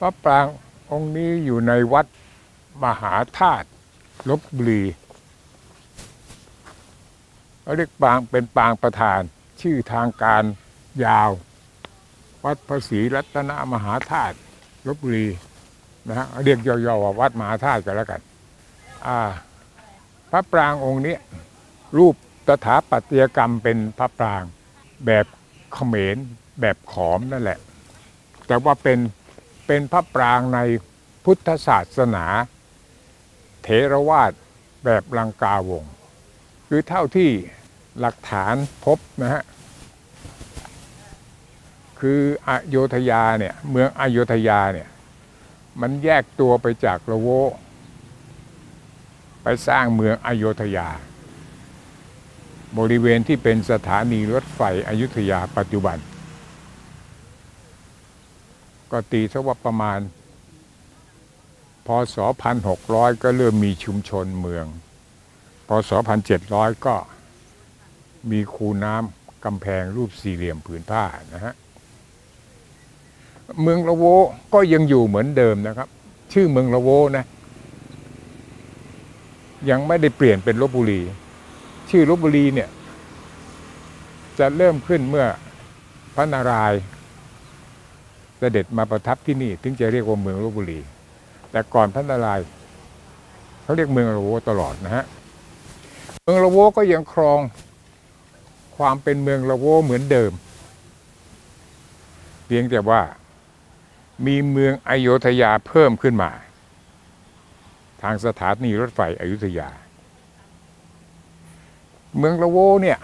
ระปรางองค์นี้อยู่ในวัดมหาธาตุลพบุรีเขาเรียกปรางเป็นปรางประธานชื่อทางการยาววัดพระศรีรัตนมหาธาตุลพบุรีนะฮะเรียกย่อๆว่าวัดมหาธาตุกันแล้วกันพระปรางองค์นี้รูปสถาปัตยกรรมเป็นพระปรางแบบเขมรแบบขอมนั่นแหละแต่ว่าเป็นพระปรางในพุทธศาสนาเถรวาทแบบลังกาวงศ์คือเท่าที่หลักฐานพบนะฮะคืออโยธยาเนี่ยเมืองอโยธยาเนี่ยมันแยกตัวไปจากละโวไปสร้างเมืองอโยธยาบริเวณที่เป็นสถานีรถไฟอยุธยาปัจจุบันก็ตีซะว่าประมาณพ.ศ. 1600ก็เริ่มมีชุมชนเมืองพ.ศ. 1700ก็มีคูน้ำกำแพงรูปสี่เหลี่ยมผืนผ้านะฮะเมืองละโวก็ยังอยู่เหมือนเดิมนะครับชื่อเมืองละโวนะยังไม่ได้เปลี่ยนเป็นลพบุรีชื่อลพบุรีเนี่ยจะเริ่มขึ้นเมื่อพระนารายณ์เสด็จมาประทับที่นี่ถึงจะเรียกว่าเมืองลพบุรีแต่ก่อนพระนารายณ์เขาเรียกเมืองละโวตลอดนะฮะเมืองละโวก็ยังครองความเป็นเมืองละโวเหมือนเดิมเพียงแต่ว่ามีเมืองอโยธยาเพิ่มขึ้นมาทางสถานีรถไฟอยุธยาเมืองละโวเนี่ย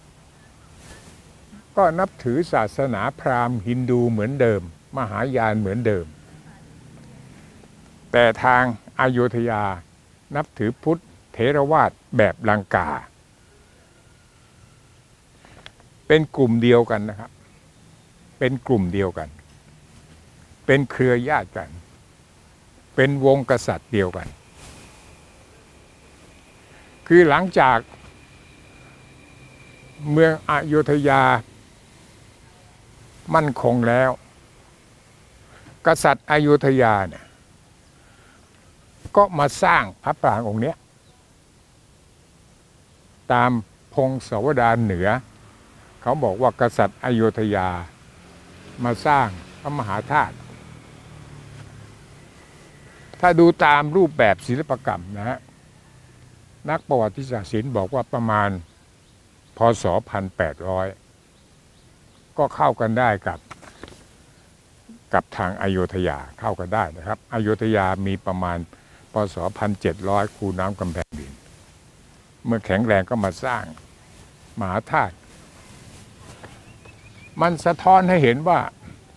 ก็นับถือศาสนาพราหมณ์ฮินดูเหมือนเดิมมหายานเหมือนเดิมแต่ทางอโยธยานับถือพุทธเถรวาทแบบลังกาเป็นกลุ่มเดียวกันนะครับเป็นกลุ่มเดียวกันเป็นเครือญาติกันเป็นวงกษัตริย์เดียวกันคือหลังจากเมืองอโยธยามั่นคงแล้วกษัตริย์อโยธยาเนี่ยก็มาสร้างพระปรางองค์นี้ตามพงศาวดารเหนือเขาบอกว่ากษัตริย์อโยธยามาสร้างพระมหาธาตุถ้าดูตามรูปแบบศิลปกรรมนะฮะนักประวัติศาสตร์ศิลป์บอกว่าประมาณพ.ศ. 1800ก็เข้ากันได้กับทางอโยธยาเข้ากันได้นะครับอโยธยามีประมาณพ.ศ. 1700คูน้ำกำแพงดินเมื่อแข็งแรงก็มาสร้างมหาธาตุมันสะท้อนให้เห็นว่า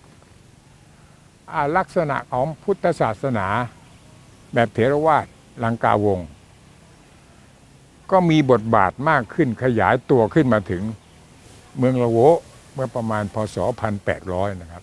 ลักษณะของพุทธศาสนาแบบเถรวาทลังกาวงศ์ก็มีบทบาทมากขึ้นขยายตัวขึ้นมาถึงเมืองละโวเมื่อประมาณพ.ศ. 1800นะครับ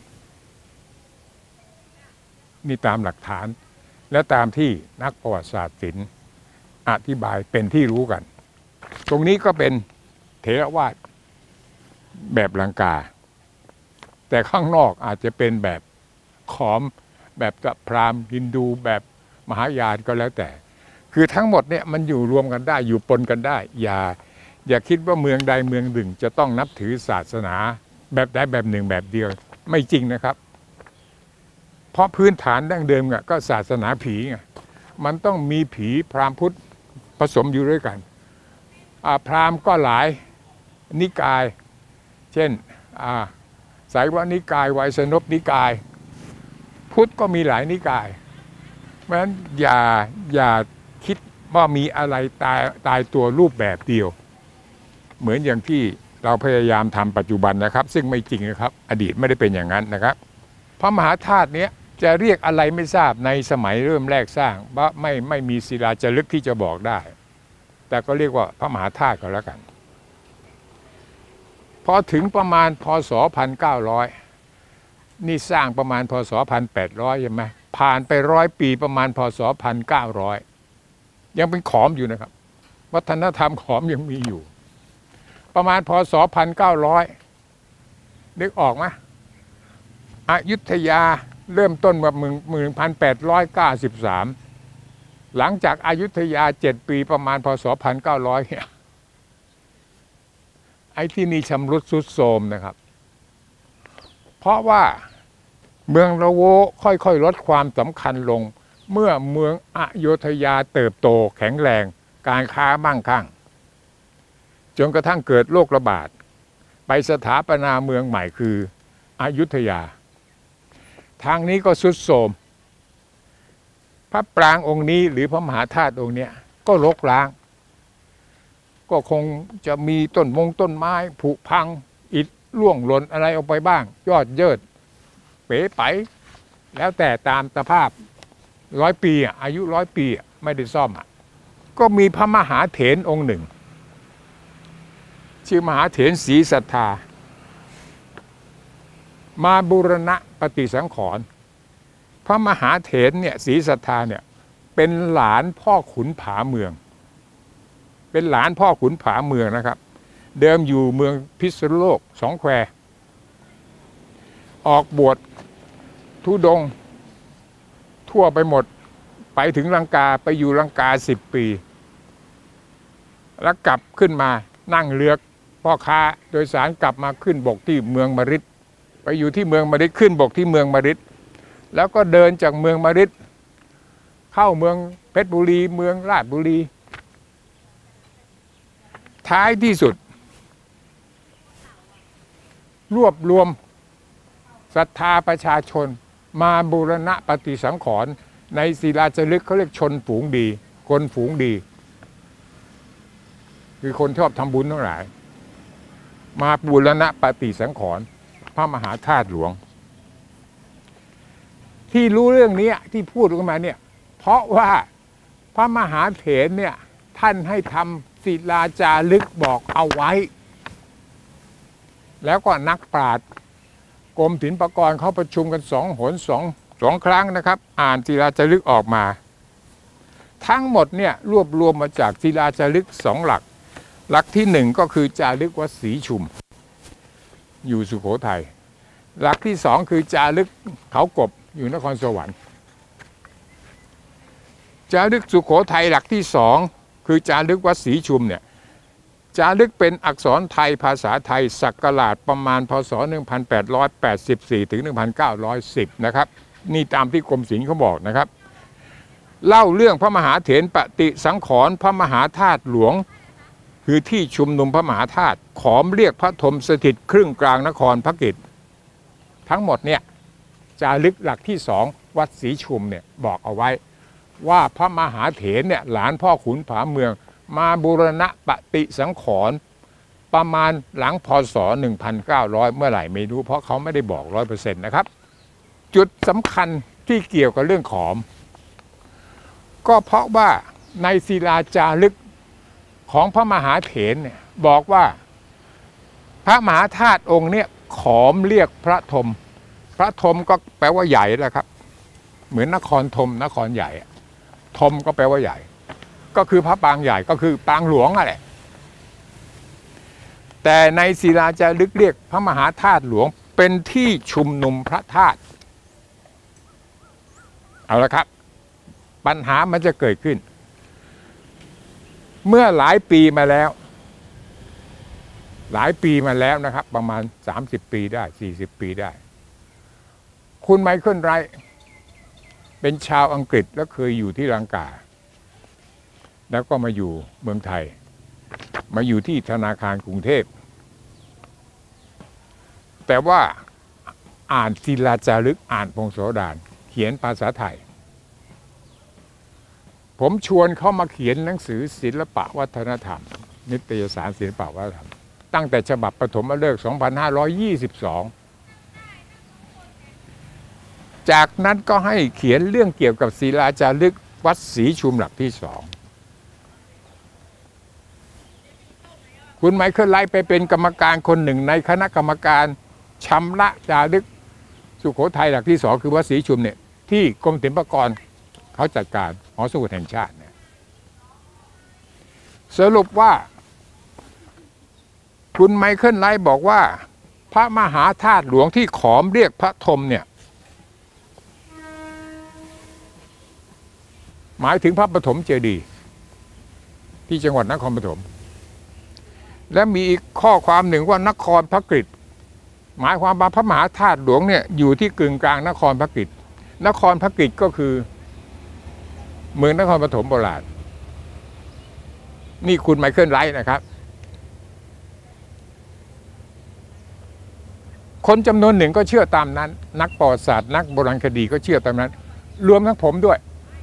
นี่ตามหลักฐานและตามที่นักประวัติศาสตร์ศิลป์อธิบายเป็นที่รู้กันตรงนี้ก็เป็นเถรวาทแบบลังกาแต่ข้างนอกอาจจะเป็นแบบขอมแบบพราหมณ์ฮินดูแบบมหายานก็แล้วแต่คือทั้งหมดเนี่ยมันอยู่รวมกันได้อยู่ปนกันได้อย่าคิดว่าเมืองใดเมืองหนึ่งจะต้องนับถือศาสนาแบบใดแบบหนึ่งแบบเดียวไม่จริงนะครับเพราะพื้นฐานดั้งเดิมก็ศาสนาผีไงมันต้องมีผีพราหมณ์พุทธผสมอยู่ด้วยกันพราหมณ์ก็หลายนิกายเช่นไสยวนิกายไวยสนพนิกายพุทธก็มีหลายนิกายเพราะฉะนั้นอย่าคิดว่ามีอะไรตายตัวรูปแบบเดียวเหมือนอย่างที่เราพยายามทำปัจจุบันนะครับซึ่งไม่จริงนะครับอดีตไม่ได้เป็นอย่างนั้นนะครับพระมหาธาตุนี้จะเรียกอะไรไม่ทราบในสมัยเริ่มแรกสร้างว่าไม่มีศิลาจารึกที่จะบอกได้แต่ก็เรียกว่าพระมหาธาตุก็แล้วกันพอถึงประมาณพ.ศ. 1900นี่สร้างประมาณพ.ศ. 1800ใช่ไหมผ่านไป100 ปีประมาณพ.ศ. 1900ยังเป็นขอมอยู่นะครับวัฒนธรรมขอมยังมีอยู่ประมาณพ.ศ. 1900นึกออกไหมอยุธยาเริ่มต้นมา1893หลังจากอยุธยา7 ปีประมาณพศ1900เนี่ยไอ้ที่นี่ชำรุดทรุดโทรมนะครับเพราะว่าเมืองละโวค่อยๆลดความสำคัญลงเมื่อเมืองอยุธยาเติบโตแข็งแรงการค้ามั่งคั่งจนกระทั่งเกิดโรคระบาดไปสถาปนาเมืองใหม่คืออยุธยาทางนี้ก็ทรุดโทรมพระปรางองค์นี้หรือพระมหาธาตุองค์เนี้ยก็รกร้างก็คงจะมีต้นไม้ผุพังอิฐร่วงหล่นอะไรออกไปบ้างยอดเยิดเป๋ไปแล้วแต่ตามสภาพ100 ปีอายุ100 ปีไม่ได้ซ่อมก็มีพระมหาเถรองค์หนึ่งชื่อมหาเถรศรีสัทธามาบูรณะปฏิสังขรณ์พระมหาเถรเนี่ยศรีสัทธาเนี่ยเป็นหลานพ่อขุนผาเมืองเป็นหลานพ่อขุนผาเมืองนะครับเดิมอยู่เมืองพิษณุโลกสองแควออกบวชธุดงค์ทั่วไปหมดไปถึงลังกาไปอยู่ลังกา10 ปีแล้วกลับขึ้นมานั่งเรือพ่อค้าโดยสารกลับมาขึ้นบกที่เมืองมฤตไปอยู่ที่เมืองมฤตขึ้นบกที่เมืองมฤตแล้วก็เดินจากเมืองมฤตเข้าเมืองเพชรบุรีเมืองราชบุรีท้ายที่สุดรวบรวมศรัทธาประชาชนมาบูรณะปฏิสังขรณ์ในศิลาจารึกเขาเรียกชนฝูงดีคนฝูงดีคือคนชอบทำบุญทั้งหลายมาบูรณะปฏิสังขรณ์พระมหาธาตุหลวงที่รู้เรื่องนี้ที่พูดกันมาเนี่ยเพราะว่าพระมหาเถรเนี่ยท่านให้ทำศิลาจารึกบอกเอาไว้แล้วก็นักปราชญ์กรมศิลปากรเขาประชุมกันสองครั้งนะครับอ่านศิลาจารึกออกมาทั้งหมดเนี่ยรวบรวมมาจากศิลาจารึก2 หลักหลักที่1ก็คือจารึกวัดศรีชุมอยู่สุโขทัยหลักที่2คือจารึกเขากบอยู่นครสวรรค์จารึกสุโขทัยหลักที่2คือจารึกวัดศรีชุมเนี่ยจารึกเป็นอักษรไทยภาษาไทยศักราชประมาณพศ1884ถึง1910นะครับนี่ตามที่กรมศิลป์เขาบอกนะครับเล่าเรื่องพระมหาเถรปฏิสังขรณ์พระมหาธาตุหลวงคือที่ชุมนุมพระมหาธาตุขอมเรียกพระธมสถิตครึ่งกลางนครพระกิจทั้งหมดเนี่ยจารึกหลักที่2วัดศรีชุมเนี่ยบอกเอาไว้ว่าพระมหาเถรเนี่ยหลานพ่อขุนผาเมืองมาบูรณะปฏิสังขรณ์ประมาณหลังพศ1900เมื่อไหร่ไม่รู้เพราะเขาไม่ได้บอก100%นะครับจุดสำคัญที่เกี่ยวกับเรื่องขอมก็เพราะว่าในศิลาจารึกของพระมหาเถรเนี่ยบอกว่าพระมหาธาตุองค์เนี่ยขอมเรียกพระธมพระธมก็แปลว่าใหญ่แหละครับเหมือนนครธมนครใหญ่ธมก็แปลว่าใหญ่ก็คือพระปางใหญ่ก็คือปางหลวงอะไรแต่ในศิลาจารึกเรียกพระมหาธาตุหลวงเป็นที่ชุมนุมพระธาตุเอาละครับปัญหามันจะเกิดขึ้นเมื่อหลายปีมาแล้วนะครับประมาณ30 ปีได้40 ปีได้คุณไมเคิลไรท์เป็นชาวอังกฤษและเคยอยู่ที่ลังกาแล้วก็มาอยู่เมืองไทยมาอยู่ที่ธนาคารกรุงเทพแต่ว่าอ่านศิลาจารึกอ่านพงศาวดารเขียนภาษาไทยผมชวนเขามาเขียนหนังสือศิลปวัฒนธรรมนิตยสารศิลปวัฒนธรรมตั้งแต่ฉบับปฐมฤกษ์2522จากนั้นก็ให้เขียนเรื่องเกี่ยวกับศิลาจารึกวัดศรีชุมหลักที่2คุณไมเคิลไรท์ไปเป็นกรรมการคนหนึ่งในคณะกรรมการชำระจารึกสุโขทัยหลักที่2คือวัดศรีชุมเนี่ยที่กรมศิลปากรเขาจัดการหอสมุดแห่งชาติเนี่ยสรุปว่าคุณไมเคิลไรท์บอกว่าพระมหาธาตุหลวงที่ขอมเรียกพระธมเนี่ยหมายถึงพระปฐมเจดีย์ที่จังหวัดนครปฐมและมีอีกข้อความหนึ่งว่านครพระกฤษหมายความว่าพระมหาธาตุหลวงเนี่ยอยู่ที่กึ่งกลางนครพระกฤษนครพระกฤษก็คือเมืองนครปฐมโบราณนี่คุณไมเคิลไรท์นะครับคนจำนวนหนึ่งก็เชื่อตามนั้นนักประวัติศาสตร์นักโบราณคดีก็เชื่อตามนั้นรวมทั้งผมด้วย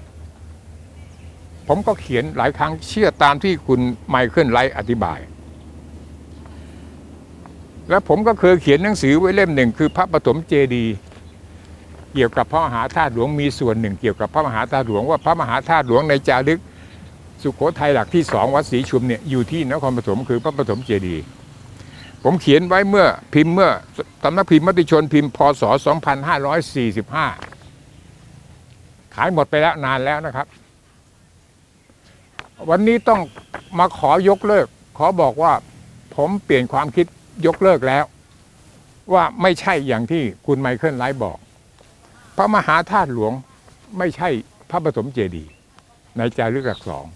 ผมก็เขียนหลายครั้งเชื่อตามที่คุณไมเคิลไรท์อธิบายและผมก็เคยเขียนหนังสือไว้เล่มหนึ่งคือพระปฐมเจดีย์เกี่ยวกับพระมหาธาตุหลวงมีส่วนหนึ่งเกี่ยวกับพระมหาธาตุหลวงว่าพระมหาธาตุหลวงในจารึกสุโขทัยหลักที่2วัดศรีชุมเนี่ยอยู่ที่นครปฐมคือพระปฐมเจดีย์ผมเขียนไว้เมื่อสำนักพิมพ์มติชนพิมพ์พ.ศ. 2545ขายหมดไปแล้วนานแล้วนะครับวันนี้ต้องมาขอยกเลิกขอบอกว่าผมเปลี่ยนความคิดยกเลิกแล้วว่าไม่ใช่อย่างที่คุณไมเคิลไรท์บอกพระมหาธาตุหลวงไม่ใช่พระปฐมเจดีย์ในจารึกหลักสอง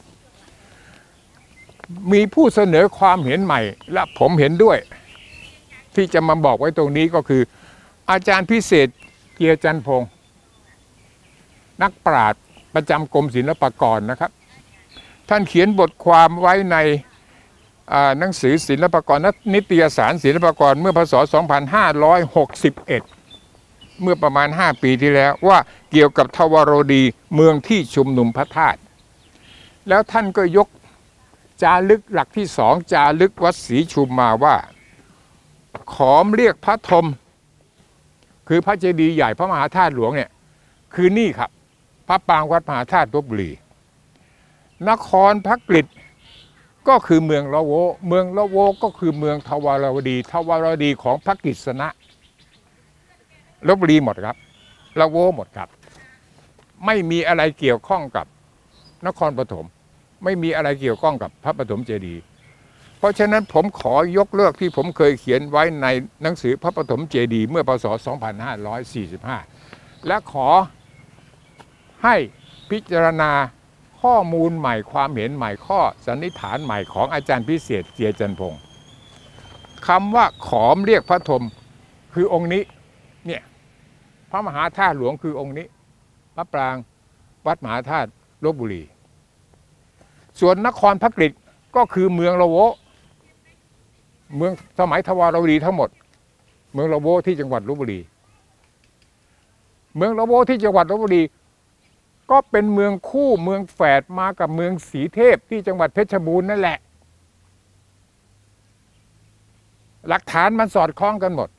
มีผู้เสนอความเห็นใหม่และผมเห็นด้วยที่จะมาบอกไว้ตรงนี้ก็คืออาจารย์พิเศษเกียรติจันทร์พงศ์นักปราชญ์ประจำกรมศิลปากรนะครับท่านเขียนบทความไว้ในหนังสือศิลปากรนิตยสารศิลปากรเมื่อพ.ศ. 2561เมื่อประมาณ5 ปีที่แล้วว่าเกี่ยวกับทวารวดีเมืองที่ชุมนุมพระธาตุแล้วท่านก็ยกจารึกหลักที่2จารึกวัดศรีชุมมาว่าขอมเรียกพระธมคือพระเจดีย์ใหญ่พระมหาธาตุหลวงเนี่ยคือนี่ครับพระปรางวัดมหาธาตุลพบุรีนครพระกฤษก็คือเมืองละโวเมืองละโวก็คือเมืองทวารวดีทวารวดีของพระกฤษณะลพบุรีหมดครับละโวหมดครับไม่มีอะไรเกี่ยวข้องกับนครปฐมไม่มีอะไรเกี่ยวข้องกับพระปฐมเจดีย์เพราะฉะนั้นผมขอยกเลิกที่ผมเคยเขียนไว้ในหนังสือพระปฐมเจดีย์เมื่อพ.ศ. 2545และขอให้พิจารณาข้อมูลใหม่ความเห็นใหม่ข้อสันนิษฐานใหม่ของอาจารย์พิเศษเกียรติจันทร์พงศ์คำว่าขอมเรียกพระธมคือองค์นี้เนี่ยพระมหาธาตุหลวงคือองค์นี้พระปรางวัดมหาธาตุลพบุรีส่วนนครพระกฤษก็คือเมืองละโวเมืองสมัยทวารวดีทั้งหมดเมืองละโวที่จังหวัดลพบุรีเมืองละโวที่จังหวัดลพบุรีก็เป็นเมืองคู่เมืองแฝดมากับเมืองศรีเทพที่จังหวัดเพชรบูรณ์นั่นแหละหลักฐานมันสอดคล้องกันหมด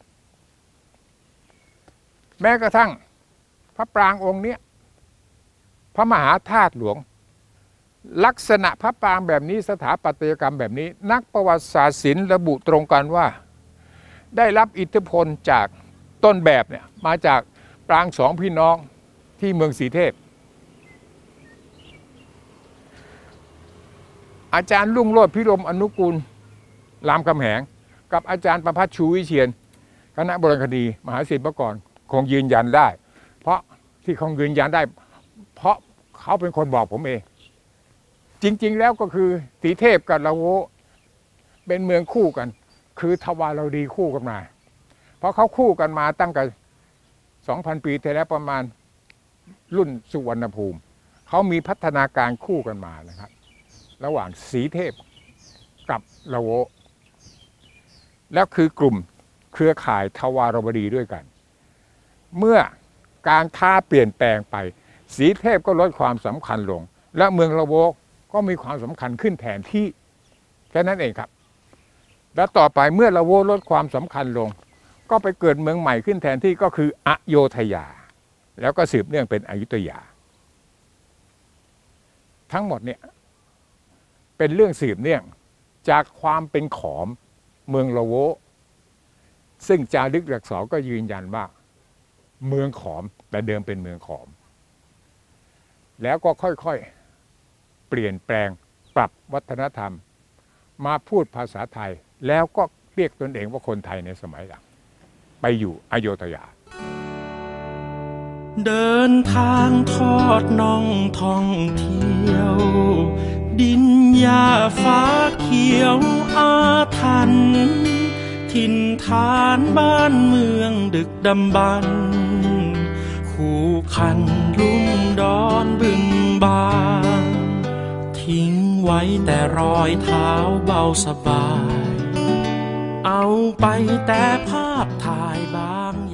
แม้กระทั่งพระปรางองค์นี้พระมหาธาตุหลวงลักษณะพระปรางแบบนี้สถาปัตยกรรมแบบนี้นักประวัติศาสตร์ศิลป์ระบุตรงกันว่าได้รับอิทธิพลจากต้นแบบเนี่ยมาจากปรางสองพี่น้องที่เมืองศรีเทพอาจารย์รุ่งโรจน์พิรมอนุกูลรามคำแหงกับอาจารย์ประภัสชูวิเชียรคณะโบราณคดีมหาศิลปากรคงยืนยันได้เพราะที่คงยืนยันได้เพราะเขาเป็นคนบอกผมเองจริงๆแล้วก็คือศรีเทพกับละโวเป็นเมืองคู่กันคือทวารวดีคู่กันมาเพราะเขาคู่กันมาตั้งแต่ 2,000 ปีที่แล้วประมาณรุ่นสุวรรณภูมิเขามีพัฒนาการคู่กันมานะครับระหว่างศรีเทพกับละโวแล้วคือกลุ่มเครือข่ายทวารวดีด้วยกันเมื่อการค้าเปลี่ยนแปลงไปศรีเทพก็ลดความสำคัญลงและเมืองละโวก็มีความสำคัญขึ้นแทนที่แค่นั้นเองครับและต่อไปเมื่อละโวลดความสำคัญลงก็ไปเกิดเมืองใหม่ขึ้นแทนที่ก็คืออโยธยาแล้วก็สืบเนื่องเป็นอยุธยาทั้งหมดเนี่ยเป็นเรื่องสืบเนื่องจากความเป็นขอมเมืองละโวซึ่งจารึกหลักษรก็ยืนยันว่าเมืองขอมแต่เดิมเป็นเมืองขอมแล้วก็ค่อยๆเปลี่ยนแปลงปรับวัฒนธรรมมาพูดภาษาไทยแล้วก็เรียกตนเองว่าคนไทยในสมัยหลังไปอยู่อโยธยาเดินทางทอดน่องท่องเที่ยวดินหญ้าฟ้าเขียวอาถรรพ์ถิ่นฐานบ้านเมืองดึกดำบรรพ์คู่คันลุ่มดอนบึงบางทิ้งไว้แต่รอยเท้าเบาสบายเอาไปแต่ภาพถ่ายบาง